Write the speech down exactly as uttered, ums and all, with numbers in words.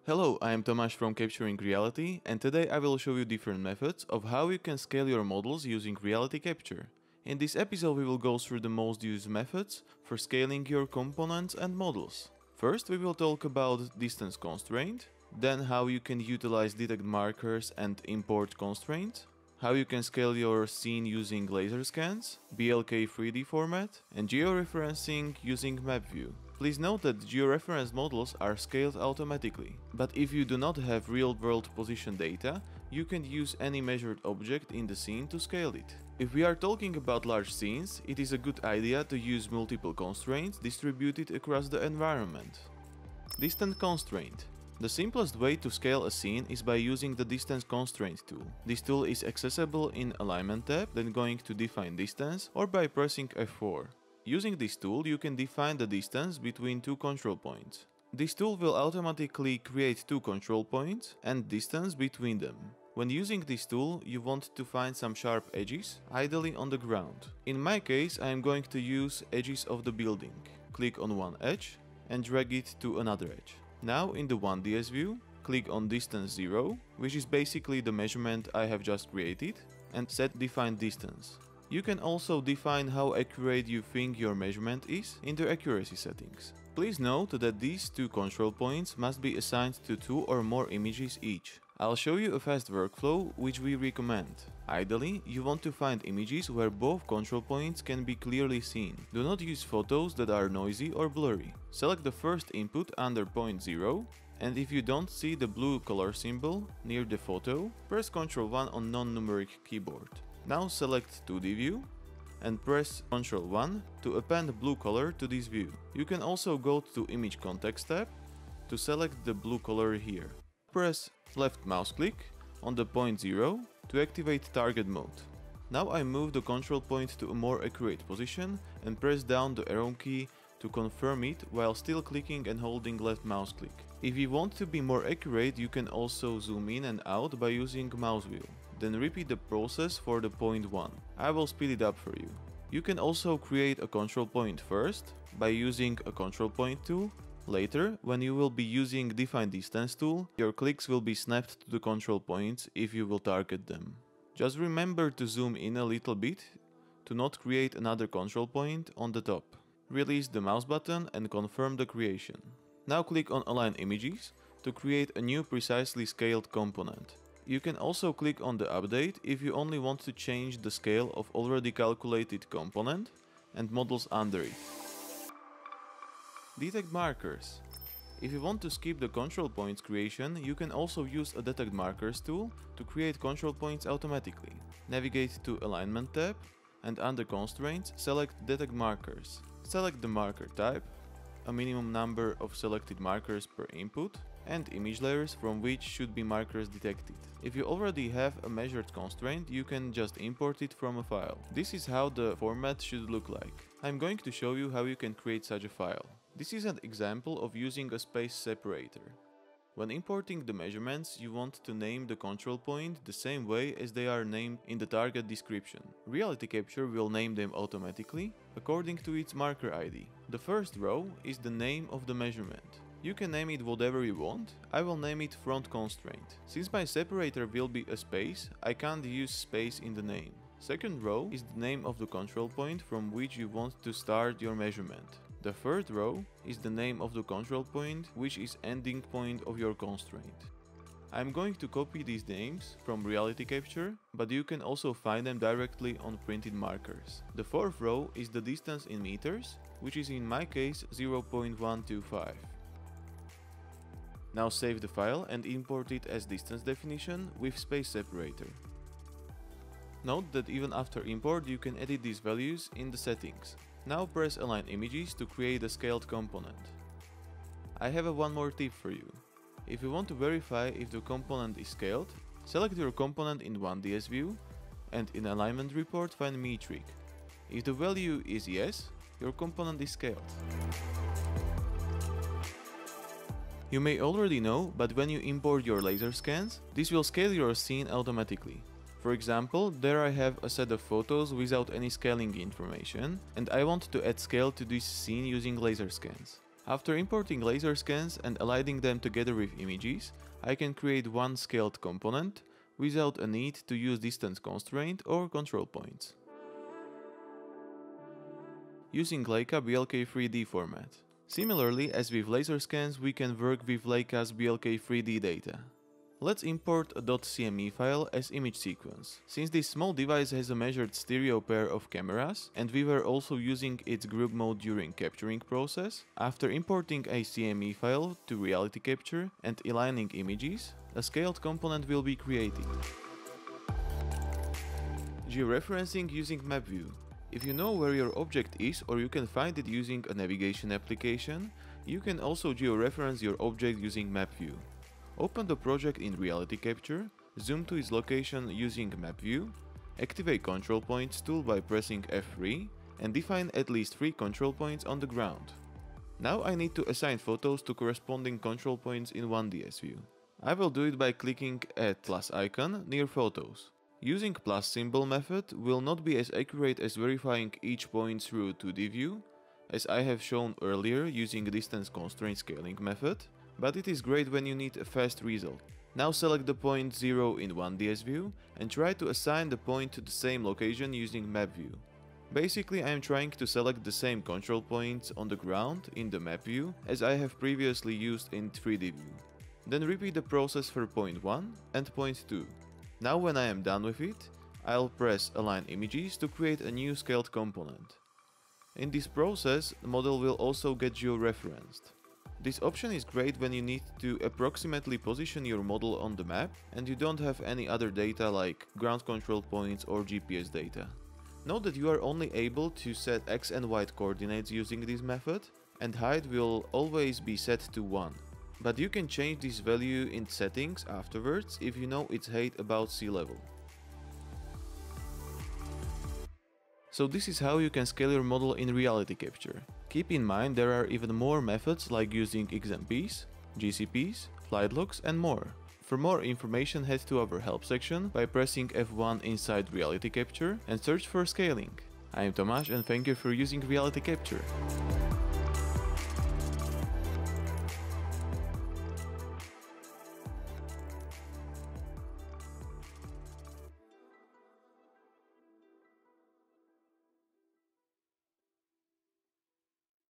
Hello, I am Tomasz from Capturing Reality, and today I will show you different methods of how you can scale your models using Reality Capture. In this episode we will go through the most used methods for scaling your components and models. First we will talk about distance constraint, then how you can utilize detect markers and import constraints, how you can scale your scene using laser scans, B L K three D format, and georeferencing using map view. Please note that georeferenced models are scaled automatically, but if you do not have real-world position data, you can use any measured object in the scene to scale it. If we are talking about large scenes, it is a good idea to use multiple constraints distributed across the environment. Distance constraint. The simplest way to scale a scene is by using the distance constraint tool. This tool is accessible in Alignment tab, then going to Define Distance, or by pressing F four. Using this tool, you can define the distance between two control points. This tool will automatically create two control points and distance between them. When using this tool, you want to find some sharp edges, ideally on the ground. In my case, I am going to use edges of the building. Click on one edge and drag it to another edge. Now in the one D S view, click on distance zero, which is basically the measurement I have just created, and set define distance. You can also define how accurate you think your measurement is in the accuracy settings. Please note that these two control points must be assigned to two or more images each. I'll show you a fast workflow which we recommend. Ideally, you want to find images where both control points can be clearly seen. Do not use photos that are noisy or blurry. Select the first input under point zero, and if you don't see the blue color symbol near the photo, press control one on non-numeric keyboard. Now select two D view and press control one to append blue color to this view. You can also go to Image Context tab to select the blue color here. Press left mouse click on the point zero to activate target mode. Now I move the control point to a more accurate position and press down the arrow key to confirm it while still clicking and holding left mouse click. If you want to be more accurate, you can also zoom in and out by using mouse wheel. Then repeat the process for the point one. I will speed it up for you. You can also create a control point first by using a control point tool. Later, when you will be using define distance tool, your clicks will be snapped to the control points if you will target them. Just remember to zoom in a little bit to not create another control point on the top. Release the mouse button and confirm the creation. Now click on Align Images to create a new precisely scaled component. You can also click on the update if you only want to change the scale of already calculated component and models under it. Detect markers. If you want to skip the control points creation, you can also use a Detect Markers tool to create control points automatically. Navigate to Alignment tab and under Constraints select Detect Markers. Select the marker type, a minimum number of selected markers per input, and image layers from which should be markers detected. If you already have a measured constraint, you can just import it from a file. This is how the format should look like. I'm going to show you how you can create such a file. This is an example of using a space separator. When importing the measurements, you want to name the control point the same way as they are named in the target description. Reality Capture will name them automatically according to its marker I D. The first row is the name of the measurement. You can name it whatever you want. I will name it front constraint. Since my separator will be a space, I can't use space in the name. Second row is the name of the control point from which you want to start your measurement. The third row is the name of the control point, which is ending point of your constraint. I'm going to copy these names from Reality Capture, but you can also find them directly on printed markers. The fourth row is the distance in meters, which is in my case zero point one two five. Now save the file and import it as distance definition with space separator. Note that even after import you can edit these values in the settings. Now press Align Images to create a scaled component. I have a one more tip for you. If you want to verify if the component is scaled, select your component in one D S view and in Alignment Report find metric. If the value is yes, your component is scaled. You may already know, but when you import your laser scans, this will scale your scene automatically. For example, there I have a set of photos without any scaling information, and I want to add scale to this scene using laser scans. After importing laser scans and aligning them together with images, I can create one scaled component without a need to use distance constraint or control points. Using Leica B L K three D format. Similarly as with laser scans, we can work with Leica's B L K three D data. Let's import a .cme file as image sequence. Since this small device has a measured stereo pair of cameras and we were also using its group mode during capturing process, after importing a C M E file to Reality Capture and aligning images, a scaled component will be created. Georeferencing using Map View. If you know where your object is or you can find it using a navigation application, you can also georeference your object using Map View. Open the project in Reality Capture, zoom to its location using Map View, activate Control Points tool by pressing F three, and define at least three control points on the ground. Now I need to assign photos to corresponding control points in one D S view. I will do it by clicking at plus icon near photos. Using plus symbol method will not be as accurate as verifying each point through two D view, as I have shown earlier using distance constraint scaling method, but it is great when you need a fast result. Now select the point zero in one D S view and try to assign the point to the same location using Map View. Basically I am trying to select the same control points on the ground in the Map View as I have previously used in three D view. Then repeat the process for point one and point two. Now when I am done with it, I'll press Align Images to create a new scaled component. In this process, the model will also get georeferenced. This option is great when you need to approximately position your model on the map and you don't have any other data like ground control points or G P S data. Note that you are only able to set X and Y coordinates using this method, and height will always be set to one. But you can change this value in settings afterwards if you know it's height about sea level. So this is how you can scale your model in Reality Capture. Keep in mind there are even more methods like using X M Ps, G C Ps, flight logs and more. For more information head to our help section by pressing F one inside Reality Capture and search for scaling. I am Tomasz and thank you for using Reality Capture.